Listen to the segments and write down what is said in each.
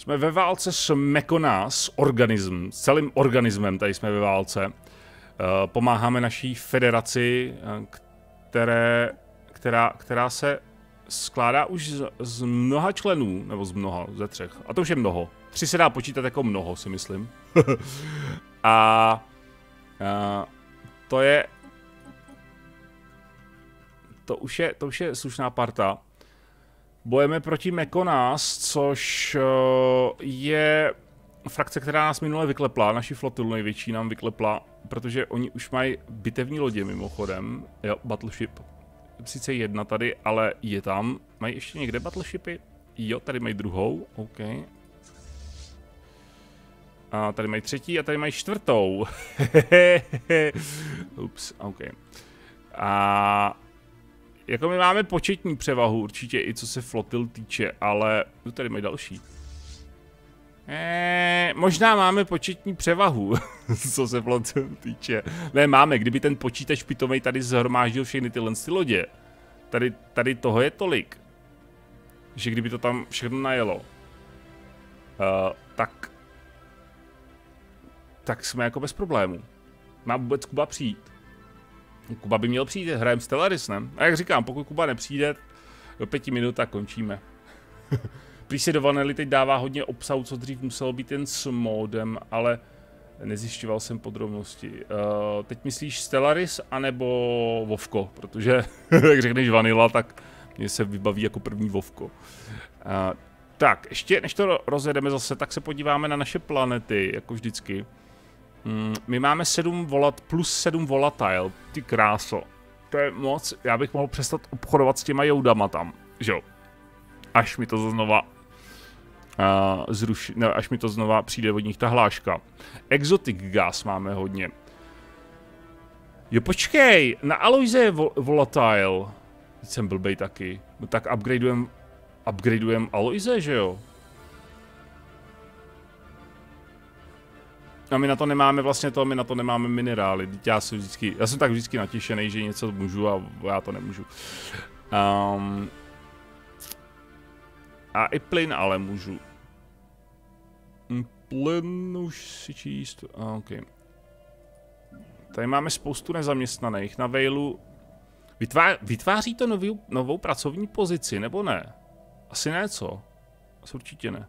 Jsme ve válce s Mekonas, organism, s celým organismem tady jsme ve válce. Pomáháme naší federaci, která se skládá už z mnoha členů, nebo z mnoha, ze 3. A to už je mnoho. 3 se dá počítat jako mnoho, si myslím. a to je... To už je slušná parta. Bojeme proti Mekonas, což je frakce, která nás minule vyklepla, naši flotilu největší nám vyklepla, protože oni už mají bitevní lodě mimochodem, jo, battleship. Sice jedna tady, ale je tam. Mají ještě někde battleshipy? Jo, tady mají druhou, OK. A tady mají 3. a tady mají 4. Ups, OK. A jako my máme početní převahu určitě i co se flotil týče, ale tady mají další. Možná máme početní převahu, co se flotil týče. Ne, máme, kdyby ten počítač pitomej tady zhromáždil všechny tyhle lodě. Tady toho je tolik, že kdyby to tam všechno najelo, tak jsme jako bez problémů. Má vůbec Kuba přijít? Kuba by měl přijít, hrajeme Stellaris, ne? A jak říkám, pokud Kuba nepřijde, do 5 minut tak končíme. Prý se do Vanily teď dává hodně obsahu, co dřív muselo být jen s modem, ale nezjišťoval jsem podrobnosti. Teď myslíš Stellaris anebo Vovko, protože jak řekneš Vanilla, tak mě se vybaví jako první Vovko. Tak, ještě než to rozjedeme zase, tak se podíváme na naše planety, jako vždycky. My máme 7 volatile, ty kráso. To je moc, já bych mohl přestat obchodovat s těma joudama tam, že jo. Až mi to znova až mi to znova přijde od nich ta hláška. Exotic gas máme hodně. Jo, počkej, na Aloise je volatile. Teď jsem blbej taky. No tak upgradujem Aloise, že jo? A my na to nemáme vlastně my na to nemáme minerály. Já jsem tak vždycky natěšený, že něco můžu a já to nemůžu. A i plyn ale můžu. Plyn už si číst. OK. Tady máme spoustu nezaměstnaných. Na Vejlu vytváří to novou pracovní pozici, nebo ne? Asi ne, co? Asi určitě ne.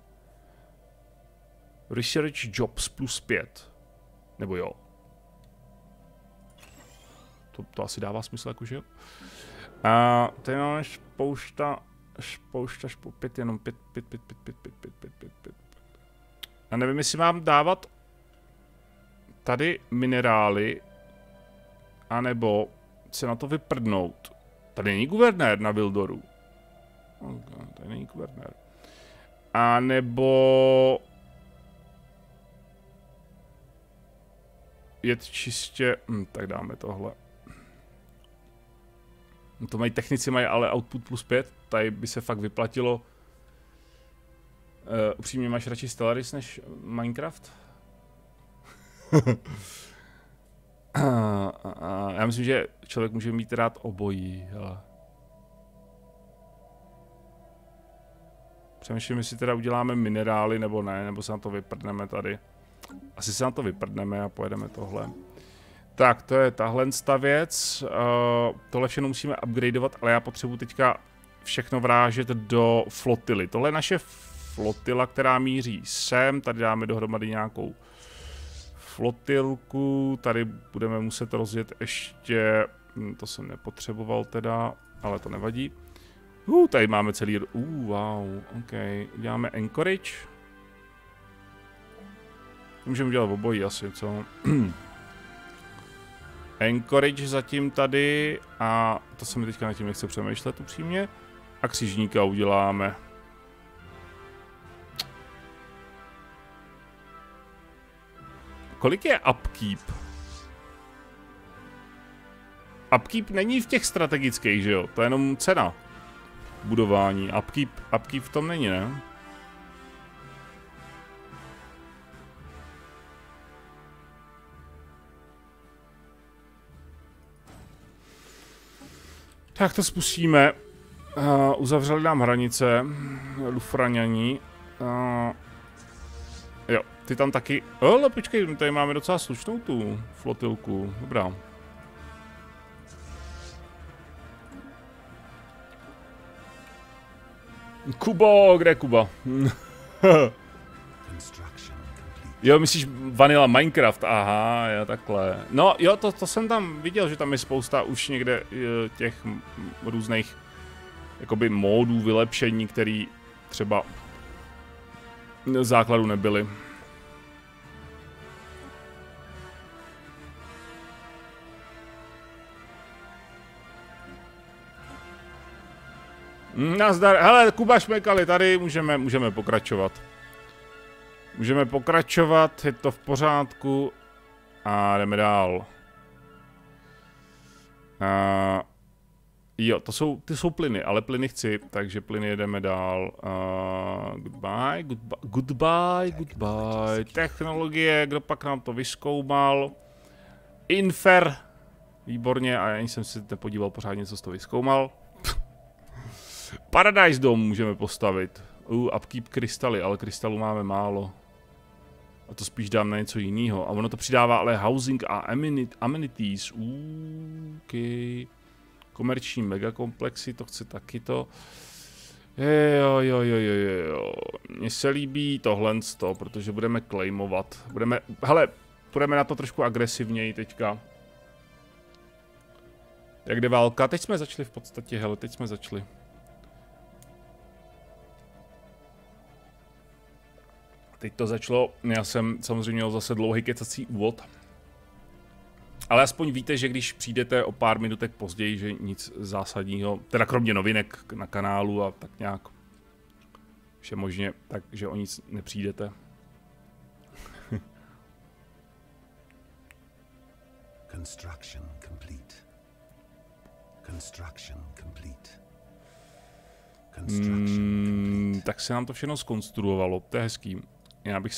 Research jobs +5. Nebo jo? To asi dává smysl, jakože jo? A tady máme spousta 5, jenom 5. Já nevím, jestli mám dávat tady minerály, anebo se na to vyprdnout. Tady není guvernér na Vildoru. Okay, tady není guvernér. A nebo jet čistě, tak dáme tohle. To mají technici, mají ale output +5, tady by se fakt vyplatilo. Upřímně, máš radši Stellaris než Minecraft? Já myslím, že člověk může mít rád obojí, hele. Přemýšlím, jestli teda uděláme minerály nebo ne, nebo se na to vyprdneme tady. Asi se na to vyprdneme a pojedeme tohle. Tak, to je tahle věc. Tohle všechno musíme upgradeovat, ale já potřebuji teďka všechno vrážet do flotily. Tohle je naše flotila, která míří sem. Tady dáme dohromady nějakou flotilku. Tady budeme muset rozjet ještě... To jsem nepotřeboval teda, ale to nevadí. Tady máme celý... wow, OK. Děláme Anchorage. Můžeme udělat obojí asi, co? Anchorage zatím tady a to se mi teďka nad tím nechce přemýšlet upřímně. A křižníka uděláme. Kolik je upkeep? Upkeep není v těch strategických, že jo? To je jenom cena budování. Upkeep v tom není, ne? Tak to spustíme. Uzavřeli nám hranice Lufraňaní. Ty tam taky... Ale počkej, tady máme docela slušnou tu flotilku. Dobrá. Kubo, kde je Kuba? Jo, myslíš Vanilla Minecraft, aha, jo, takhle. No jo, to jsem tam viděl, že tam je spousta už někde těch různých jakoby módů, vylepšení, který třeba v základu nebyly. Nazdar, hele, Kuba Šmekali, tady můžeme pokračovat. Můžeme pokračovat, je to v pořádku a jdeme dál. Jo, ty jsou plyny, ale plyny chci, takže plyny jedeme dál. Goodbye. Technologie, kdo pak nám to vyzkoumal? Infer. Výborně, a já jsem si nepodíval pořádně, co jsi to vyzkoumal. Paradise Dome můžeme postavit. Upkeep krystaly, ale krystalů máme málo. A to spíš dám na něco jiného. A ono to přidává ale housing a amenities. Okay. Komerční megakomplexy, to chce taky to. Jo. Mně se líbí tohle, protože budeme claimovat. Půjdeme na to trošku agresivněji teďka. Jak jde válka? Teď jsme začali v podstatě, hele, teď jsme začali. Teď to začalo, já jsem samozřejmě měl zase dlouhý kecací úvod. Ale aspoň víte, že když přijdete o pár minutek později, že nic zásadního, teda kromě novinek na kanálu a tak nějak všemožně, takže o nic nepřijdete. Construction complete. Tak se nám to všechno zkonstruovalo, to je hezký. Já bych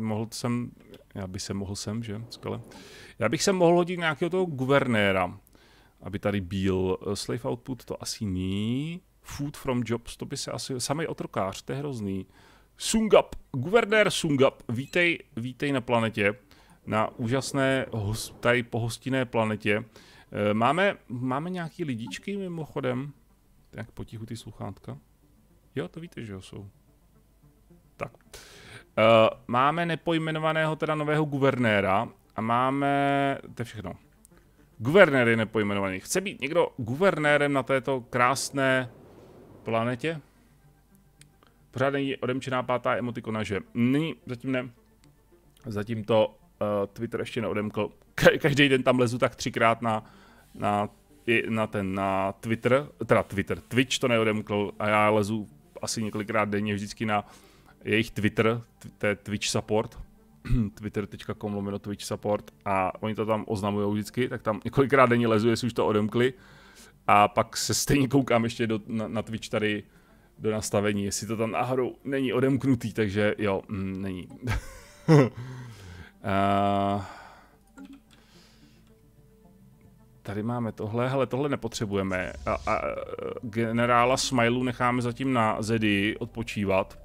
mohl hodit nějakého toho guvernéra, aby tady byl. Slave output to asi ní. Food from jobs, to by se asi, samý otrokář, to je hrozný. Sungap, guvernér Sungap, vítej na planetě, na úžasné, tady pohostinné planetě. Máme nějaký lidičky mimochodem? Tak potichu ty sluchátka. Jo, to víte, že jo, jsou. Tak. Máme nepojmenovaného teda nového guvernéra a máme, to je všechno. Guvernér je nepojmenovaný. Chce být někdo guvernérem na této krásné planetě? Pořád není odemčená pátá emotikona, že? Není, zatím ne. Zatím to Twitter ještě neodemkl. Každý den tam lezu tak 3krát na Twitter, teda Twitch to neodemkl a já lezu asi několikrát denně vždycky na jejich Twitter, to je Twitch support, twitter.com/Twitch support a oni to tam oznamujou vždycky, tak tam několikrát denně lezu, jestli už to odemkli a pak se stejně koukám ještě na Twitch tady do nastavení, jestli to tam náhodou není odemknutý, takže jo, není. Tady máme tohle, hele, tohle nepotřebujeme. Generála Smileu necháme zatím na Zedii odpočívat.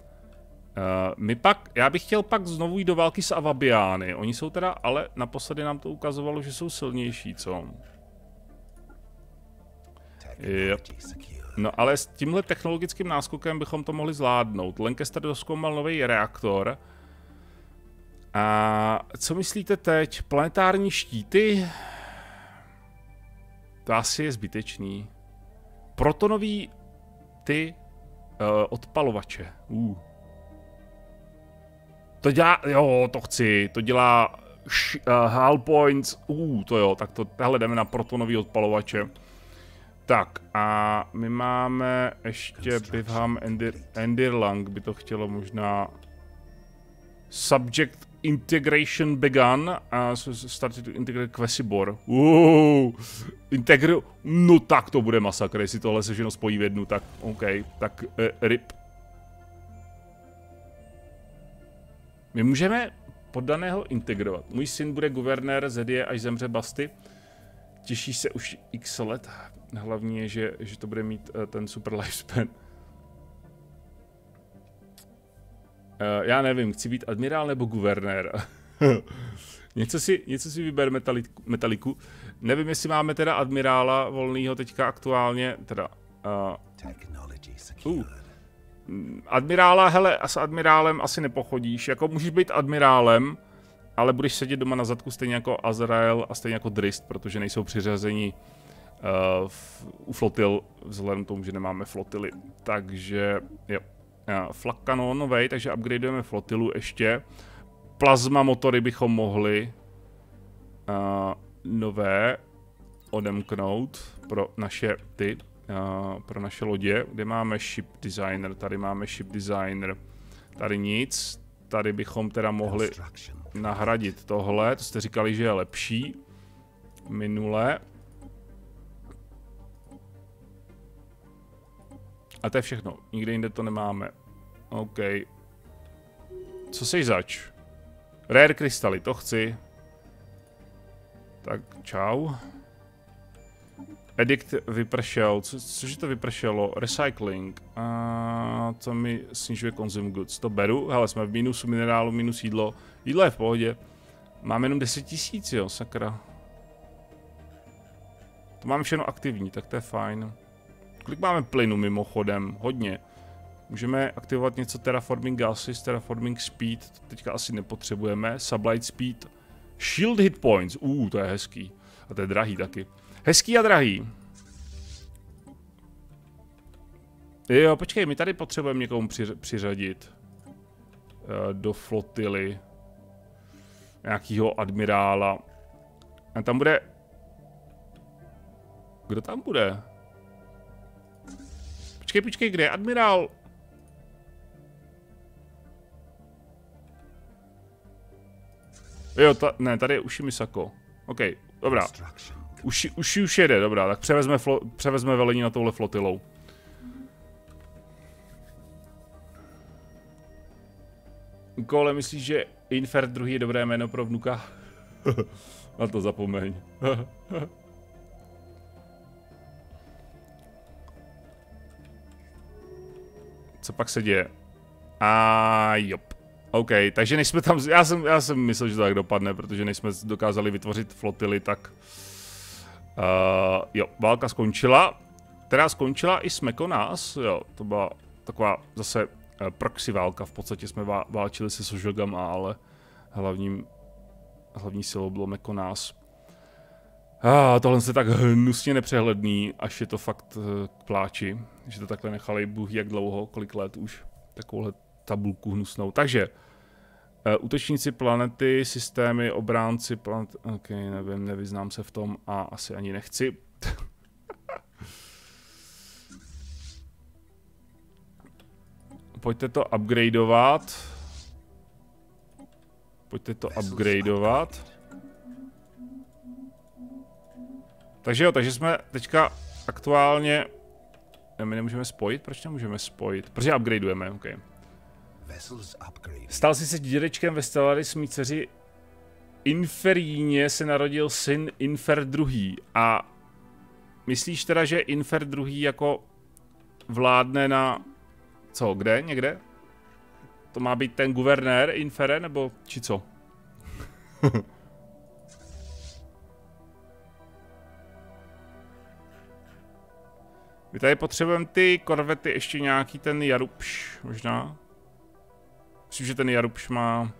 Já bych chtěl pak znovu jít do války s Avabiány. Oni jsou teda, ale naposledy nám to ukazovalo, že jsou silnější, co? Yep. No ale s tímhle technologickým náskokem bychom to mohli zvládnout. Lancaster dozkoumal nový reaktor. A co myslíte teď? Planetární štíty? To asi je zbytečný. Protonový odpalovače. To dělá, jo, to chci. To dělá hull points. To jo, tak tohle jdeme na protonový odpalovače. Tak a my máme ještě Bivham Endirlang by to chtělo možná. Subject integration begun a started to integrate Quasibor. No tak to bude masakr, jestli tohle se všechno spojí v jednu, tak OK, tak RIP. My můžeme poddaného integrovat. Můj syn bude guvernér Zedie, až zemře Basty. Těší se už x let. Hlavní je, že to bude mít ten super lifespan. Já nevím, chci být admirál nebo guvernér. něco si vyber metaliku. Nevím, jestli máme teda admirála volného teďka aktuálně, teda... Admirála, hele, s admirálem asi nepochodíš, jako můžeš být admirálem, ale budeš sedět doma na zadku stejně jako Azrael a stejně jako Drist, protože nejsou přiřazeni u flotil, vzhledem k tomu, že nemáme flotily. Takže, jo. Flak kanon novej, takže upgradeujeme flotilu ještě. Plazma motory bychom mohli nové odemknout pro naše pro naše lodě, kde máme ship designer, tady máme ship designer, tady nic, tady bychom teda mohli nahradit tohle, to jste říkali, že je lepší minule. A to je všechno, nikde jinde to nemáme. OK. Co seš zač? Rare krystaly, to chci. Tak, čau. Edict vypršel, cože to vypršelo? Recycling. Co mi snižuje consume goods, to beru. Hele, jsme v mínusu minerálu, minus jídlo. Jídlo je v pohodě. Máme jenom 10 000, jo, sakra. To máme všechno aktivní, tak to je fajn. Kolik máme plynu mimochodem? Hodně. Můžeme aktivovat něco terraforming gases, terraforming speed, to teďka asi nepotřebujeme. Sublight speed. Shield hit points, to je hezký. A to je drahý taky. Hezký a drahý. Jo, počkej, my tady potřebujeme někomu přiřadit do flotily nějakýho admirála. A tam bude... Kdo tam bude? Počkej, kde je admirál? Jo, ne, tady je Ushimisako. OK, dobrá. Už jede, dobrá, tak převezme velení na touhle flotilou. Kole, myslíš, že Infer druhý je dobré jméno pro vnuka? Na to zapomeň. Co pak se děje? Jop. OK, takže než jsme tam, já jsem myslel, že to tak dopadne, protože než jsme dokázali vytvořit flotily, tak... jo, válka skončila. Teda skončila i s Mekonas, jo, to byla taková zase proxy válka, v podstatě jsme válčili se Sojogama, ale hlavní silou bylo Mekonas. Tohle je tak hnusně nepřehledný, až je to fakt k pláči, že to takhle nechali bůh jak dlouho, kolik let už, takovouhle tabulku hnusnou. Takže, útočníci planety, systémy, obránci planety, ok, nevím, nevyznám se v tom a asi ani nechci. Pojďte to upgradeovat. Takže jo, takže jsme teďka aktuálně... My nemůžeme spojit? Proč nemůžeme spojit? Protože upgradeujeme, ok. Stal jsi se dědečkem ve Stellaris, mý dceři Inferíně se narodil syn Infer II. A myslíš teda, že Infer II jako vládne na... Co, kde? Někde? To má být ten guvernér Infere, nebo či co? My tady potřebujeme ty korvety, ještě nějaký ten Jarupš, možná. Myslím, že ten Jarupš má...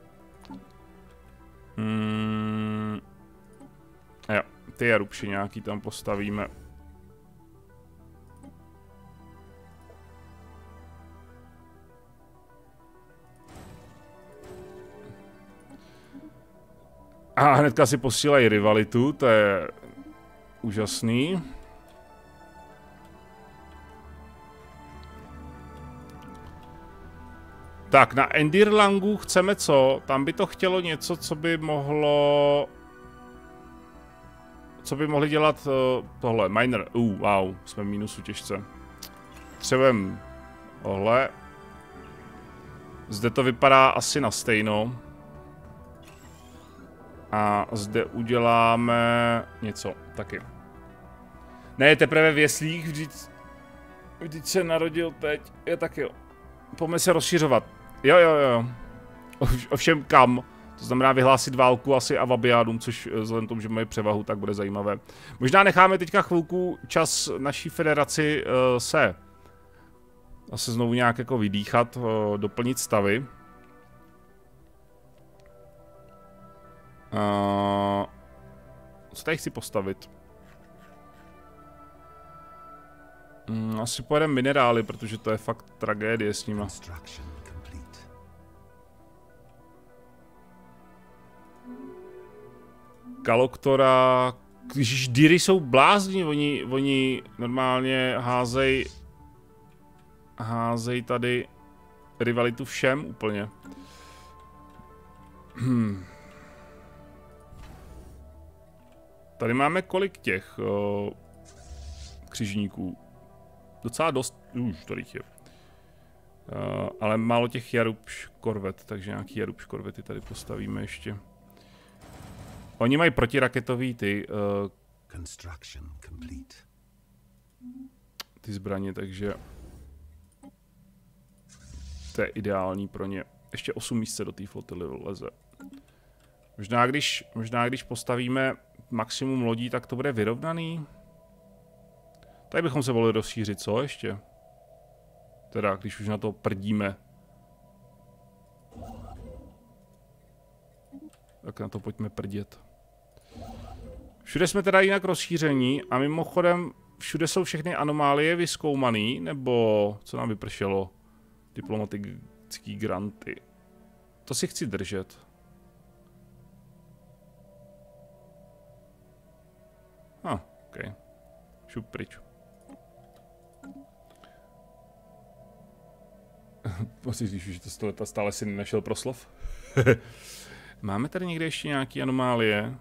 Jo, ty Jarupši nějaký tam postavíme. A hnedka si posílají rivalitu, to je úžasný. Tak, na Endirlangu chceme co? Tam by to chtělo něco, co by mohlo... Co by mohli dělat tohle, miner. Wow, jsme v mínusu těžce. Potřebujeme tohle. Zde to vypadá asi na stejno. A zde uděláme něco taky. Ne, teprve věslík, vždyť se narodil teď. Je tak jo. Pojďme se rozšiřovat. Jo. Ovšem kam? To znamená vyhlásit válku asi Avabiádům, což vzhledem tomu, že mají převahu, tak bude zajímavé. Možná necháme teďka chvilku čas naší federaci se znovu nějak jako vydýchat, doplnit stavy. Co tady chci postavit? Asi pojedeme minerály, protože to je fakt tragédie s nima. Kaloktora... Když Diry jsou blázni, oni normálně házej tady rivalitu všem úplně. Tady máme kolik těch křižníků? Docela dost, už tolik je. Ale málo těch Jarubš korvet, takže nějaký Jarubš korvety tady postavíme ještě. Oni mají protiraketový ty zbraně, takže to je ideální pro ně. Ještě 8 míst do té flotily leze. Možná když postavíme maximum lodí, tak to bude vyrovnaný. Tady bychom se mohli rozšířit, co ještě? Teda, když už na to prdíme. Tak na to pojďme prdět. Všude jsme teda jinak rozšíření a mimochodem všude jsou všechny anomálie vyzkoumaný, nebo co nám vypršelo? Diplomatický granty. To si chci držet. OK. Šup pryč. Myslíš, že to stoleta stále si nenašel proslov? Máme tady někde ještě nějaký anomálie?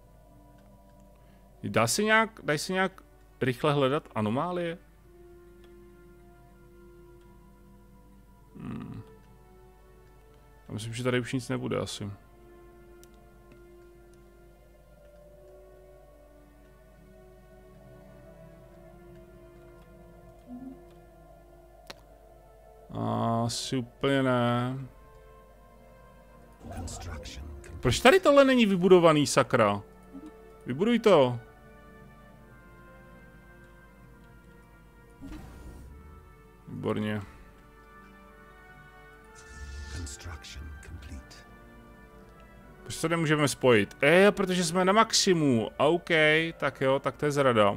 Dá se nějak rychle hledat anomálie? Já myslím, že tady už nic nebude asi. Asi úplně ne. Proč tady tohle není vybudovaný, sakra? Vybuduj to. Výborně. Proč to nemůžeme spojit? Protože jsme na maximu. OK, tak jo, tak to je zrada.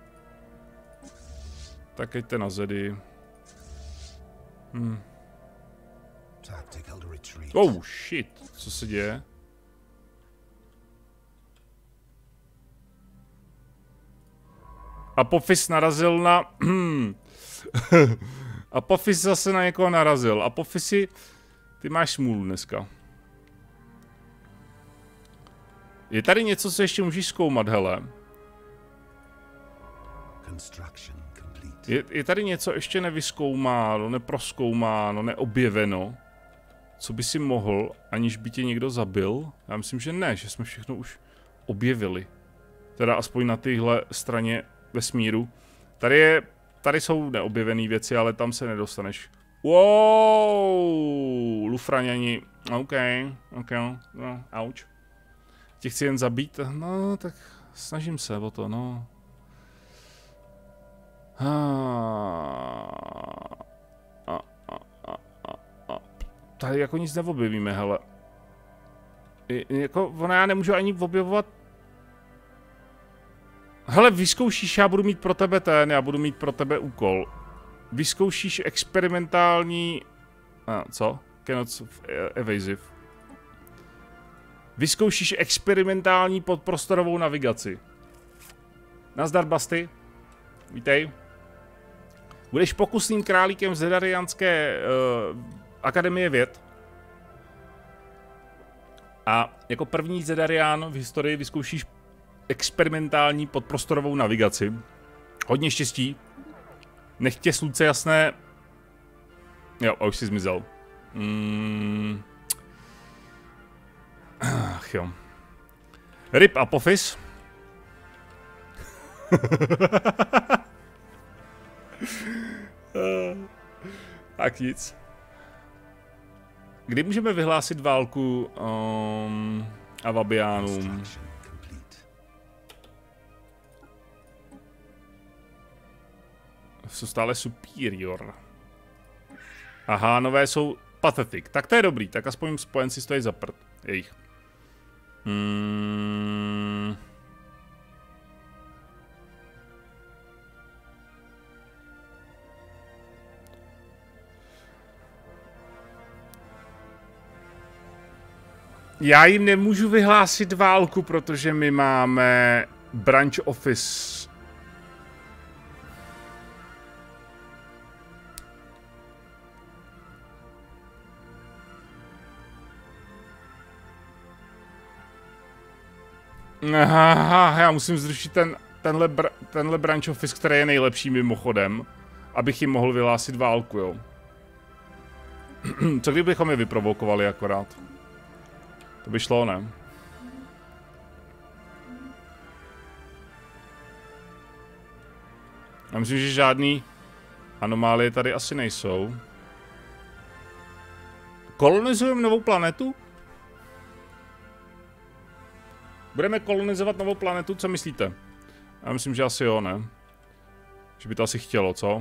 Tak jeďte na zedy. Oh shit, co se děje? Apophis narazil na... Apophis zase na někoho narazil. Apophisi, ty máš smůlu dneska. Je tady něco, co ještě můžeš zkoumat, hele. Je tady něco ještě nevyzkoumáno, neprozkoumáno, neobjeveno, co by si mohl, aniž by tě někdo zabil? Já myslím, že ne, že jsme všechno už objevili. Teda aspoň na téhle straně vesmíru. Tady jsou neobjevené věci, ale tam se nedostaneš. Wow, Lufraňani. OK, no, auč. Tě chci jen zabít? No, tak snažím se o to, no. Tady jako nic neobjevíme, hele. Jako, ona já nemůžu ani objevovat. Hele, vyzkoušíš, já budu mít pro tebe já budu mít pro tebe úkol. Vyzkoušíš experimentální... co? Cannot evasive. Vyzkoušíš experimentální podprostorovou navigaci. Nazdar, Basty. Vítej. Budeš pokusným králíkem z Zedarianské akademie věd. A jako první Zedarian v historii vyzkoušíš experimentální podprostorovou navigaci. Hodně štěstí. Nech tě slunce jasné. Jo, a už jsi zmizel. Ach jo. Rip Apophis. Tak nic. Kdy můžeme vyhlásit válku Avabiánům? Jsou stále superior. Aha, nové jsou pathetic. Tak to je dobrý, tak aspoň spojenci stojí za prd. Jejich. Já jim nemůžu vyhlásit válku, protože my máme branch office. Aha, já musím zrušit tenhle branch office, který je nejlepší mimochodem, abych jim mohl vyhlásit válku, jo. Co kdybychom je vyprovokovali akorát? To by šlo, ne? Já myslím, že žádný anomálie tady asi nejsou. Kolonizujeme novou planetu? Budeme kolonizovat novou planetu, co myslíte? Já myslím, že asi jo, ne? Že by to asi chtělo, co?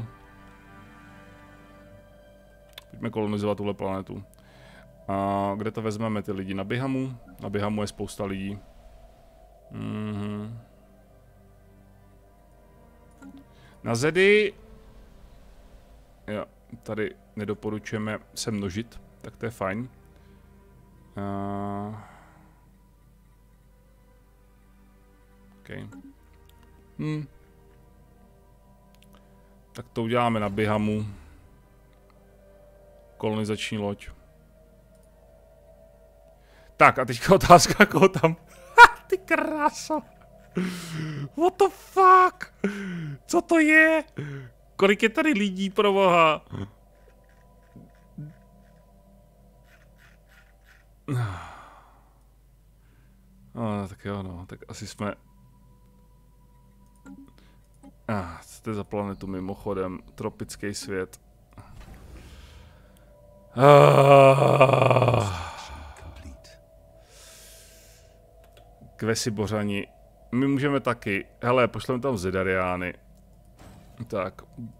Pojďme kolonizovat tuhle planetu. A kde to vezmeme ty lidi? Na Bihamu? Na Bihamu je spousta lidí. Na Zedy... Jo, tady nedoporučujeme se množit, tak to je fajn. Okay. Tak to uděláme na Bihamu. Kolonizační loď. Tak a teďka otázka, koho tam... Ty kráso. What the fuck? Co to je? Kolik je tady lidí, pro boha? Tak jo, no, tak asi jsme... co to je za planetu mimochodem? Tropický svět. Kvesi Bořani. My můžeme taky. Hele, pošleme tam Zedariány. Tak.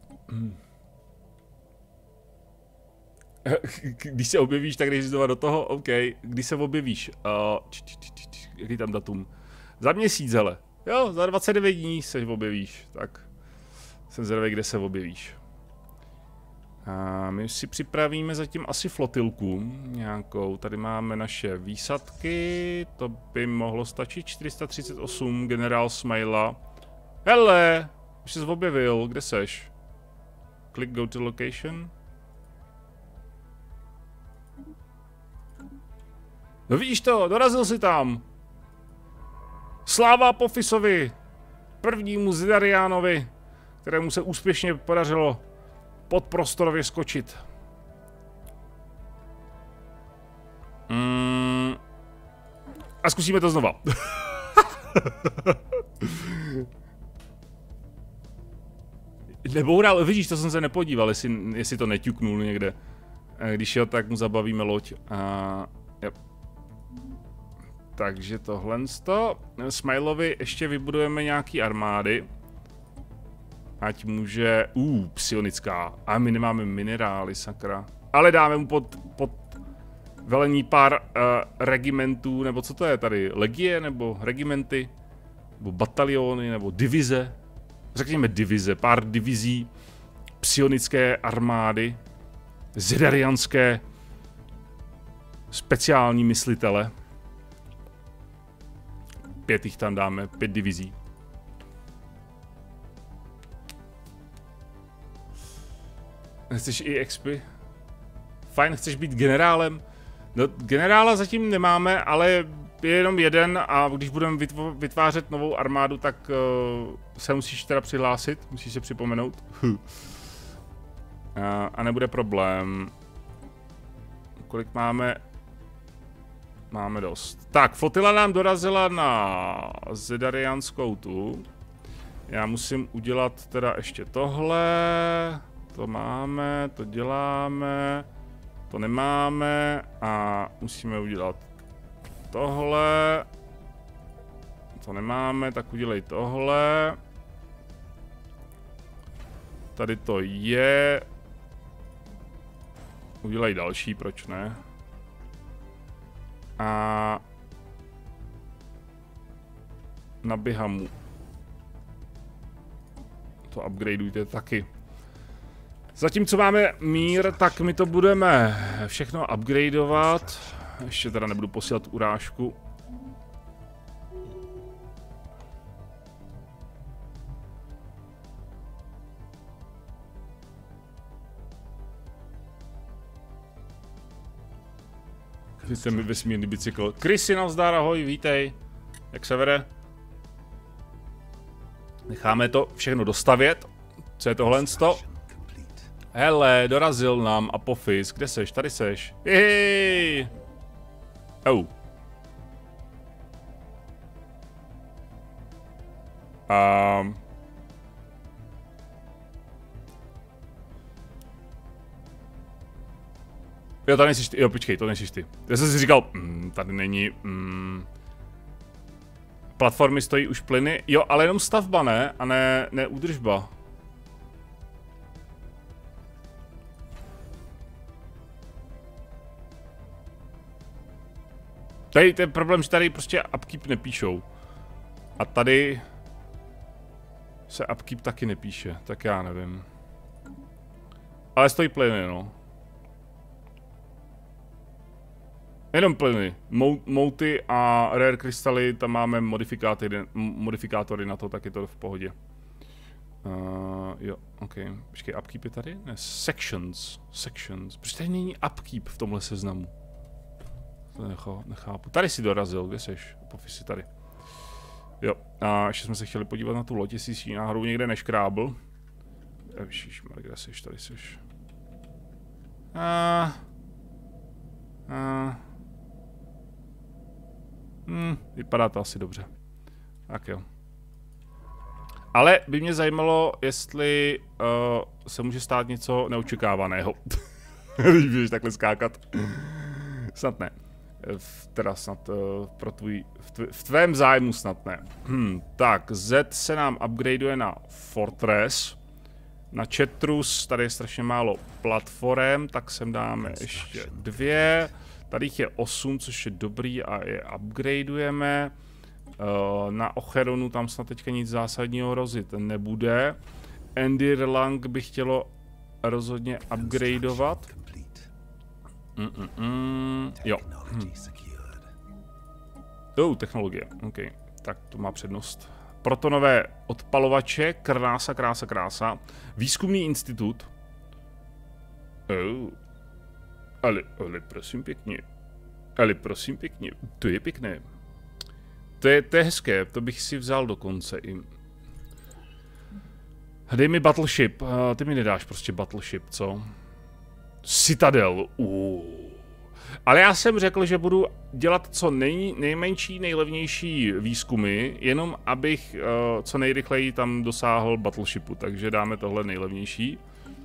Když se objevíš, tak jdeš znova do toho? OK. Když se objevíš? Jaký tam datum? Za měsíc, hele. Jo, za 29 dní se objevíš. Tak. Jsem zvědavý, kde se objevíš. A my si připravíme zatím asi flotilku nějakou. Tady máme naše výsadky. To by mohlo stačit. 438, generál Smaila. Hele, už jsi objevil. Kde seš? Click go to location. No vidíš to, dorazil si tam. Sláva Apophysovi, prvnímu Zidariánovi, kterému se úspěšně podařilo podprostorově skočit. A zkusíme to znova. Neboural, vidíš, to jsem se nepodíval, jestli to neťuknul někde. Když jo, tak mu zabavíme loď. Yep. Takže tohle to. Smailovi ještě vybudujeme nějaký armády. Ať může... psionická. A my nemáme minerály, sakra. Ale dáme mu pod velení pár regimentů, nebo co to je tady? Legie, nebo regimenty? Nebo bataliony, nebo divize? Řekněme divize, pár divizí psionické armády. Zedarianské speciální myslitele. 5 jich tam dáme, 5 divizí. Chceš i XP? Fajn, chceš být generálem? No, generála zatím nemáme, ale je jenom jeden a když budeme vytvářet novou armádu, tak se musíš teda přihlásit, musíš se připomenout. A nebude problém. Kolik máme? Máme dost. Tak, flotila nám dorazila na Zedarianskou tu. Já musím udělat teda ještě tohle. To máme, to děláme. To nemáme a musíme udělat tohle. To nemáme, tak udělej tohle. Tady to je. Udělej další, proč ne? A na Bihamu to upgradeujte taky. Zatímco máme mír, tak my to budeme všechno upgradeovat. Ještě teda nebudu posílat urážku. Jste mi vesmírný bicykl. Krysy, navzdar, ahoj, vítej. Jak se vede? Necháme to všechno dostavět. Co je tohle? Hele, dorazil nám Apophis. Kde seš? Tady seš. Hej! Oh. Jo, tady nejsiš ty. Jo, počkej, to nejsiš ty. Já jsem si říkal, tady není. Platformy stojí už plyny. Jo, ale jenom stavba, ne? A ne údržba. Tady ten problém, že tady prostě upkeep nepíšou. A tady se upkeep taky nepíše, tak já nevím. Ale stojí plyny, no. Jenom plyny. Mouty a rare krystaly, tam máme modifikátory na to, tak je to v pohodě. Jo, ok. Počkej, upkeep je tady? Ne, sections. Proč tady není upkeep v tomhle seznamu? To nechápu. Tady si dorazil, kde seš? Apophis tady. Jo, a ještě jsme se chtěli podívat na tu loď, jestli si náhodou někde neškrábl. Ježišmarja, kde seš? Tady seš. Vypadá to asi dobře. Tak jo. Ale by mě zajímalo, jestli se může stát něco neočekávaného. Když budeš takhle skákat. Snad ne. Teda snad v tvém zájmu snad ne. Tak, Z se nám upgradeuje na Fortress. Na Chatrus tady je strašně málo platform, tak sem dáme ještě 2. Tady jich je 8, což je dobrý a je upgradeujeme. Na Ocheronu tam snad teďka nic zásadního hrozit nebude. Endirlang by chtělo rozhodně upgradeovat. Jo. Technologie, ok. Tak to má přednost. Protonové odpalovače, krása. Výzkumný institut. Ale prosím pěkně, to je pěkné. To je hezké, to bych si vzal dokonce i. Dej mi Battleship, ty mi nedáš prostě Battleship, co? Citadel, Ale já jsem řekl, že budu dělat co nejmenší, nejlevnější výzkumy, jenom abych co nejrychleji tam dosáhl Battleshipu, takže dáme tohle nejlevnější.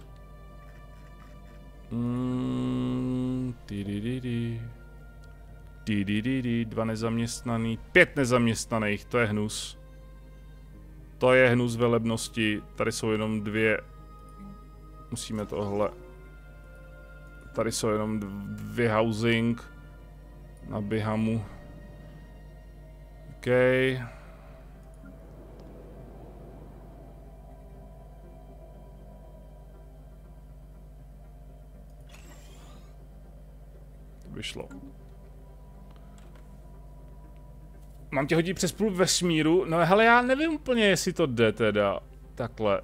2 nezaměstnaný, 5 nezaměstnaných, to je hnus. To je hnus velebnosti, tady jsou jenom 2. Musíme tohle. Tady jsou jenom 2 housing na Bihamu. OK. To by šlo. Mám tě hodit přes půl vesmíru? No hele, já nevím úplně, jestli to jde teda. Takhle.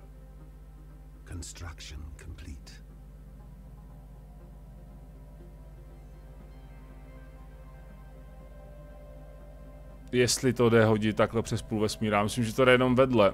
Jestli to jde hodit takhle přes půl vesmíru, myslím, že to jde jenom vedle.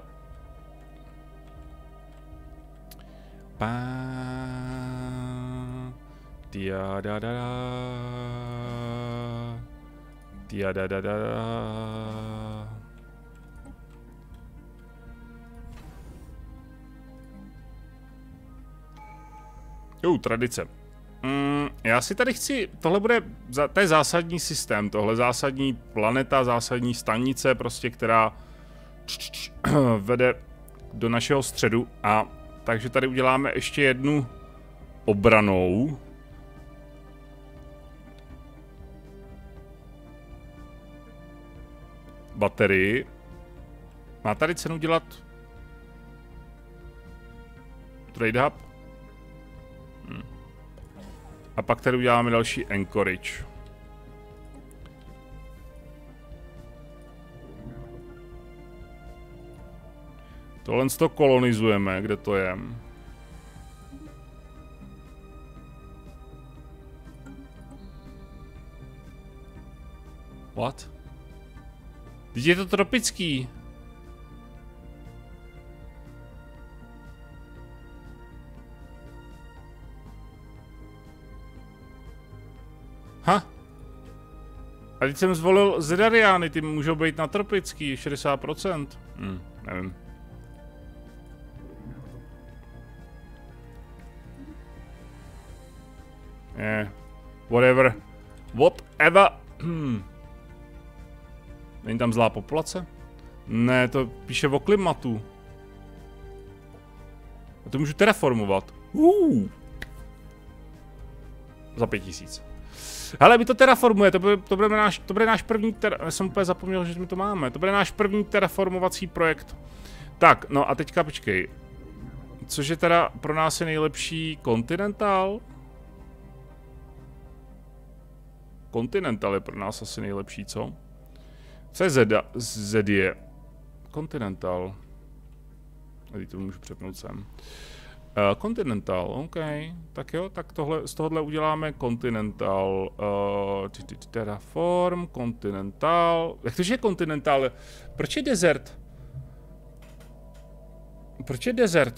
Tradice. Já si tady chci, tohle bude, to je zásadní systém, tohle zásadní planeta, zásadní stanice prostě, která vede do našeho středu a takže tady uděláme ještě jednu obranou. Baterii. Má tady cenu dělat trade hub? A pak tady uděláme další anchorage. Tohle to kolonizujeme, kde to je. What? Teď je to tropický. Ha. A teď jsem zvolil Zedariány, ty můžou být na tropický, 60%. Nevím. Whatever. Whatever. Není tam zlá populace? Ne, to píše o klimatu. A to můžu terraformovat. Za 5000. Hele, my to terraformuje, to bude náš první já jsem úplně zapomněl, že my to máme. To bude náš první terraformovací projekt. Tak, no a teďka počkej. Cože teda pro nás je nejlepší Continental? Continental je pro nás asi nejlepší, co? Co je Zedie? Continental. Tady to můžu přepnout sem. Continental, OK. Tak jo, tak z tohohle uděláme Continental. Terraform, Continental. Jak to, že je Continental? Proč je Desert? Proč je Desert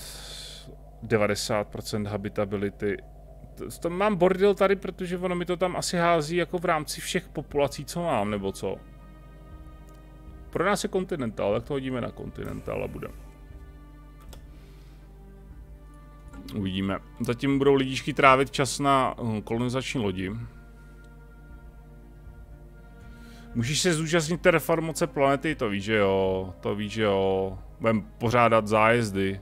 90% habitability? To mám bordel tady, protože ono mi to tam asi hází jako v rámci všech populací, co mám, nebo co? Pro nás je Continental, tak to hodíme na Continental a bude. Uvidíme. Zatím budou lidíčky trávit čas na kolonizační lodi. Můžeš se zúčastnit terraformace planety, to víš, že jo. To víš, že jo. Budeme pořádat zájezdy.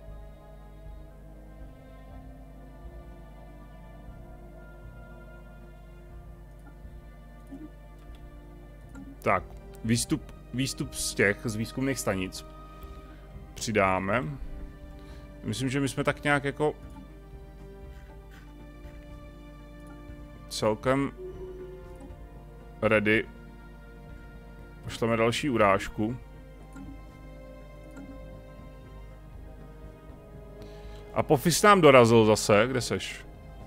Tak, výstup z výzkumných stanic. Přidáme. Myslím, že my jsme tak nějak jako celkem ready. Pošleme další urážku. A Pofis nám dorazil zase, kde seš?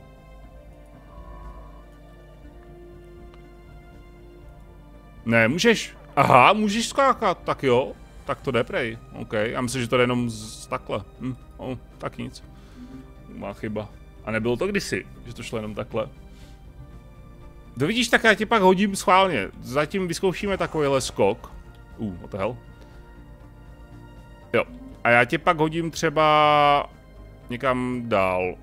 Ne, můžeš. Aha, můžeš skákat, tak jo. Tak to jde prej, OK. Já myslím, že to jde jenom takhle. Tak nic. Má chyba. A nebylo to kdysi, že to šlo jenom takhle. To vidíš, tak já ti pak hodím schválně. Zatím vyzkoušíme takovýhle skok. What the hell? Jo. A já ti pak hodím třeba někam dál.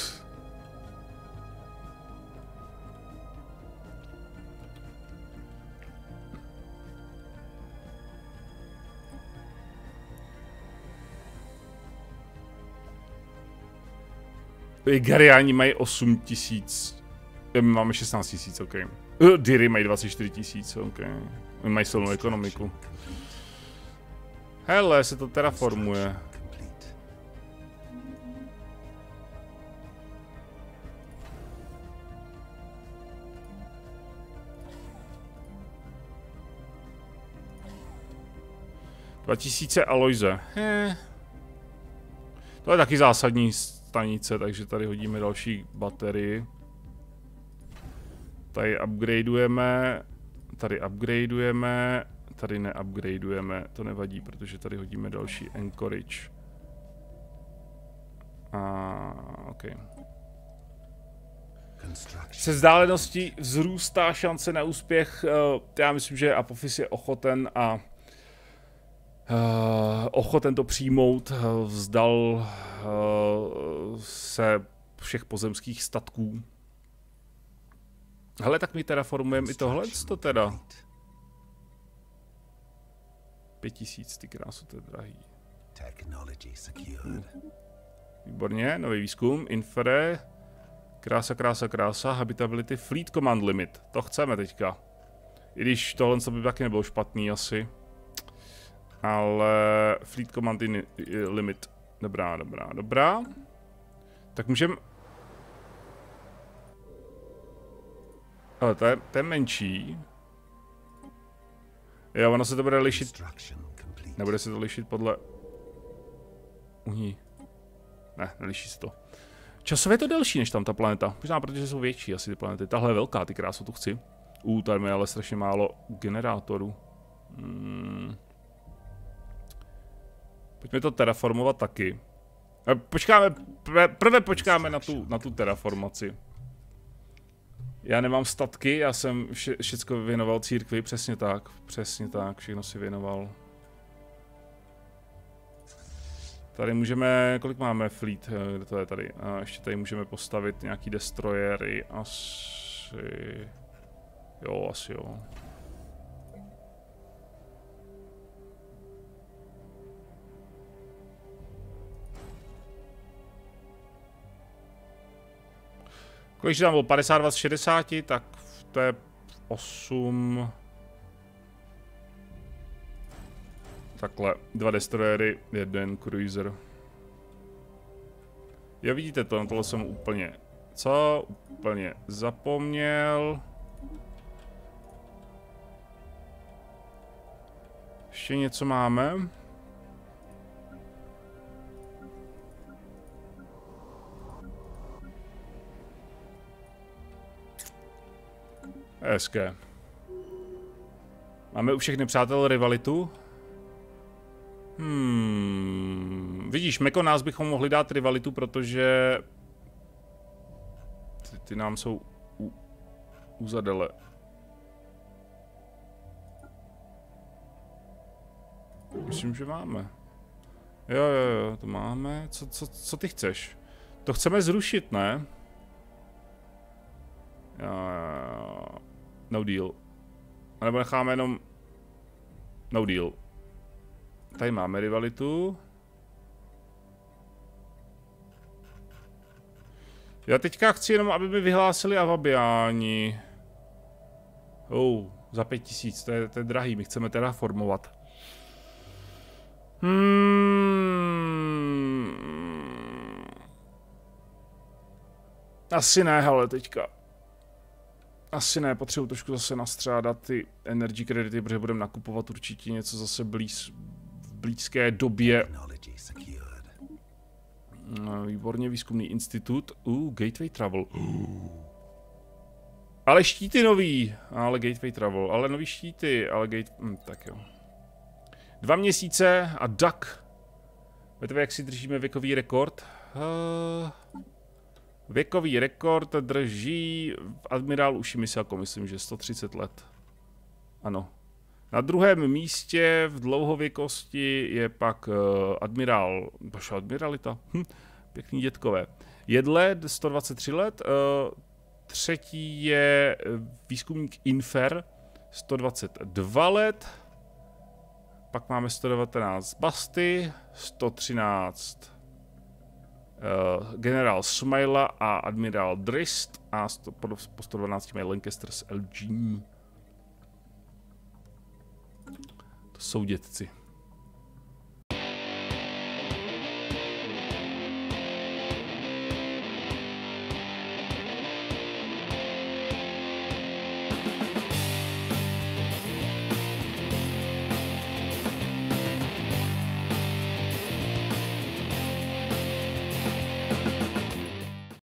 Gariáni mají 8000. My máme 16 000, OK. Diry mají 24 000, OK. My mají silnou ekonomiku. Hele, se to terraformuje. $2000 Aloise. To je taky zásadní stanice, takže tady hodíme další baterii. Tady upgradeujeme, tady neupgradeujeme, to nevadí, protože tady hodíme další anchorage. OK. Se vzdáleností vzrůstá šance na úspěch. Já myslím, že Apophis je ochoten a ochoten to přijmout, vzdal se všech pozemských statků. Hele, tak my terraformujeme i tohle, to teda. 5000, ty krásu, to je drahý. Výborně, nový výzkum, infra, krása, habitability, fleet command limit, to chceme teďka. I když tohle by taky nebylo špatný asi. Ale fleet command limit, dobrá. Tak můžeme... Ale to je menší. Jo, ono se to bude lišit. Nebude se to lišit podle... Ne, neliší se to. Časově je to delší než tam ta planeta. Možná protože jsou větší asi ty planety. Tahle je velká, ty krásu, tu chci. Tady je ale strašně málo generátorů. Pojďme to terraformovat taky. Prvé počkáme na tu terraformaci. Já nemám statky, já jsem všecko věnoval církvi, přesně tak, všechno si věnoval. Tady můžeme, kolik máme fleet, kde to je tady? A ještě tady můžeme postavit nějaký destroyery, asi jo. Kolik tam bylo? 52 z 60, tak to je 8. Takhle, 2 destroyery, 1 cruiser. Jo, vidíte to, na tohle jsem úplně zapomněl. Ještě něco máme. Hezké. Máme u všech nepřátel rivalitu. Vidíš, Meko nás bychom mohli dát rivalitu, protože ty nám jsou uzadele. Myslím, že máme. Jo, to máme. Co ty chceš? To chceme zrušit, ne? No deal. A nebo necháme jenom... No deal. Tady máme rivalitu. Já teďka chci jenom, aby mi vyhlásili Avabiáni. Za 5000, to je drahý, my chceme terraformovat. Asi ne, hele, teďka. Asi ne, potřebuji trošku zase nastřádat ty energy kredity, protože budeme nakupovat určitě něco zase v blízké době. Výborně, výzkumný institut. Gateway Travel. Ale štíty nový. Ale Gateway Travel. Ale nový štíty. Ale tak jo. 2 měsíce a DUC. Víte, jak si držíme věkový rekord? Věkový rekord drží admirál Ušimisaku, myslím, že 130 let. Ano. Na druhém místě v dlouhověkosti je pak admirál, admiralita, pěkný dětkové. Jedle, 123 let, třetí je výzkumník Infer, 122 let, pak máme 119 Basty, 113 generál Smaila a admirál Drist a po 112 mají Lancaster s LG. To jsou dětci.